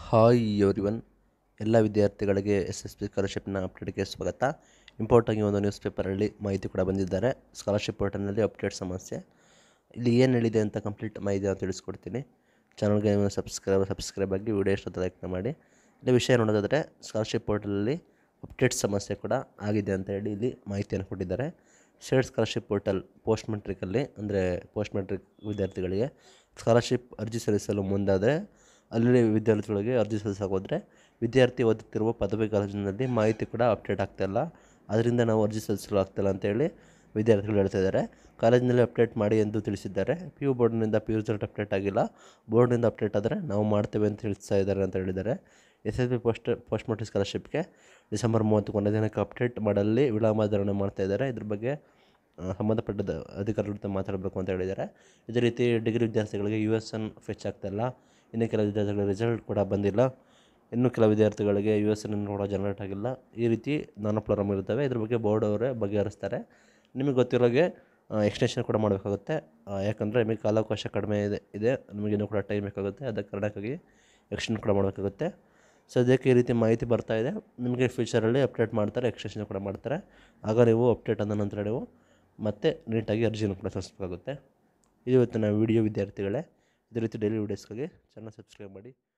Hi everyone, ಎಲ್ಲ ವಿದ್ಯಾರ್ಥಿಗಳಿಗೆ SSB ಸ್ಕಾಲರ್ಶಿಪ್ನ ಅಪ್ಡೇಟ್ಗೆ ಸ್ವಾಗತ. ಇಂಪಾರ್ಟಾಗಿ ಒಂದು ನ್ಯೂಸ್ ಪೇಪರಲ್ಲಿ ಮಾಹಿತಿ ಕೂಡ ಬಂದಿದ್ದಾರೆ. ಸ್ಕಾಲರ್ಶಿಪ್ ಪೋರ್ಟಲ್ನಲ್ಲಿ ಅಪ್ಡೇಟ್ ಸಮಸ್ಯೆ ಇಲ್ಲಿ ಏನು ಹೇಳಿದೆ ಅಂತ ಕಂಪ್ಲೀಟ್ ಮಾಹಿತಿ ನಾನು ತಿಳಿಸ್ಕೊಡ್ತೀನಿ. ಚಾನಲ್ಗೆ ಸಬ್ಸ್ಕ್ರೈಬ್ ಆಗಿ ವಿಡಿಯೋ ಇಷ್ಟ ಲೈಕ್ ಮಾಡಿ. ಇಲ್ಲಿ ವಿಷಯ ನೋಡೋದಾದರೆ ಸ್ಕಾಲರ್ಶಿಪ್ ಪೋರ್ಟಲಲ್ಲಿ ಅಪ್ಡೇಟ್ ಸಮಸ್ಯೆ ಕೂಡ ಆಗಿದೆ ಅಂತ ಹೇಳಿ ಇಲ್ಲಿ ಮಾಹಿತಿಯನ್ನು ಕೊಟ್ಟಿದ್ದಾರೆ. ಸ್ಟೇಟ್ ಸ್ಕಾಲರ್ಶಿಪ್ ಪೋರ್ಟಲ್ ಪೋಸ್ಟ್ ಮೆಟ್ರಿಕಲ್ಲಿ ಅಂದರೆ ಪೋಸ್ಟ್ ಮೆಟ್ರಿಕ್ ವಿದ್ಯಾರ್ಥಿಗಳಿಗೆ ಸ್ಕಾಲರ್ಶಿಪ್ ಅರ್ಜಿ ಸಲ್ಲಿಸಲು ಮುಂದಾದರೆ ಅಲ್ಲಿ ವಿದ್ಯಾರ್ಥಿಗಳಿಗೆ ಅರ್ಜಿ ಸಲ್ಲಿಸೋಕೆ ವಿದ್ಯಾರ್ಥಿ ಓದುತ್ತಿರುವ ಪದವಿ ಕಾಲೇಜಿನಲ್ಲಿ ಮಾಹಿತಿ ಕೂಡ ಅಪ್ಡೇಟ್ ಆಗ್ತಾಯಿಲ್ಲ. ಅದರಿಂದ ನಾವು ಅರ್ಜಿ ಸಲ್ಲಿಸಲು ಆಗ್ತಾಯಿಲ್ಲ ಅಂತೇಳಿ ವಿದ್ಯಾರ್ಥಿಗಳು ಹೇಳ್ತಾ ಇದ್ದಾರೆ. ಕಾಲೇಜಿನಲ್ಲಿ ಅಪ್ಡೇಟ್ ಮಾಡಿ ಎಂದು ತಿಳಿಸಿದ್ದಾರೆ. PU ಬೋರ್ಡ್ನಿಂದ PU ರಿಸಲ್ಟ್ ಅಪ್ಡೇಟ್ ಆಗಿಲ್ಲ, ಬೋರ್ಡ್ನಿಂದ ಅಪ್ಡೇಟ್ ಆದರೆ ನಾವು ಮಾಡ್ತೇವೆ ಅಂತ ತಿಳಿಸ್ತಾ ಇದ್ದಾರೆ ಅಂತ ಹೇಳಿದ್ದಾರೆ. SSB ಪೋಸ್ಟ್ ಮೆಟ್ರಿಕ್ ಸ್ಕಾಲರ್ಶಿಪ್ಗೆ ಡಿಸೆಂಬರ್ 30 ಕೊನೆ ದಿನಕ್ಕೆ ಅಪ್ಡೇಟ್ ಮಾಡಲ್ಲಿ ವಿಳಂಬ ಮಾಡ್ತಾಯಿದ್ದಾರೆ. ಇದ್ರ ಬಗ್ಗೆ ಸಂಬಂಧಪಟ್ಟ ಅಧಿಕಾರಿಗಳ ಜೊತೆ ಮಾತಾಡಬೇಕು ಅಂತ ಹೇಳಿದ್ದಾರೆ. ಇದೇ ರೀತಿ ಡಿಗ್ರಿ ವಿದ್ಯಾರ್ಥಿಗಳಿಗೆ USN ಫೆಚ್ ಆಗ್ತಾಯಿಲ್ಲ. ಇನ್ನು ಕೆಲವು ವಿದ್ಯಾರ್ಥಿಗಳಿಗೆ ರಿಸಲ್ಟ್ ಕೂಡ ಬಂದಿಲ್ಲ. ಇನ್ನು ಕೆಲವು ವಿದ್ಯಾರ್ಥಿಗಳಿಗೆ USN ಕೂಡ ಜನರೇಟ್ ಆಗಿಲ್ಲ. ಈ ರೀತಿ ನಾನಾ ಪ್ರಾಬ್ಲಮ್ ಇರ್ತವೆ. ಇದ್ರ ಬಗ್ಗೆ ಬೋರ್ಡ್ ಅವರೇ ಬಗೆಹರಿಸ್ತಾರೆ. ನಿಮಗೆ ಗೊತ್ತಿರೋಗೆ ಎಕ್ಸ್ಟೆನ್ಷನ್ ಕೂಡ ಮಾಡಬೇಕಾಗುತ್ತೆ. ಯಾಕಂದರೆ ನಿಮಗೆ ಕಾಲಾವಕಾಶ ಕಡಿಮೆ ಇದೆ, ನಿಮಗಿನ್ನೂ ಕೂಡ ಟೈಮ್ ಬೇಕಾಗುತ್ತೆ. ಅದಕ್ಕೆ ಕಾರಣಕ್ಕಾಗಿ ಎಕ್ಸ್ಟೆಂಡ್ ಕೂಡ ಮಾಡಬೇಕಾಗುತ್ತೆ. ಸದ್ಯಕ್ಕೆ ಈ ರೀತಿ ಮಾಹಿತಿ ಬರ್ತಾ ಇದೆ. ನಿಮಗೆ ಫ್ಯೂಚರಲ್ಲಿ ಅಪ್ಡೇಟ್ ಮಾಡ್ತಾರೆ, ಎಕ್ಸ್ಟೆನ್ಷನ್ ಕೂಡ ಮಾಡ್ತಾರೆ. ಆಗ ನೀವು ಅಪ್ಡೇಟ್ ಆದ ನಂತರ ನೀವು ಮತ್ತೆ ನೀಟಾಗಿ ಅರ್ಜಿಯನ್ನು ಕೂಡ ಸಲ್ಲಿಸಬೇಕಾಗುತ್ತೆ. ಇದು ಇವತ್ತಿನ ವಿಡಿಯೋ ವಿದ್ಯಾರ್ಥಿಗಳೇ. ಇದೇ ರೀತಿ ಡೈಲಿ ವೀಡಿಯೋಸ್ಗಾಗಿ ಚಾನಲ್ ಸಬ್ಸ್ಕ್ರೈಬ್ ಮಾಡಿ.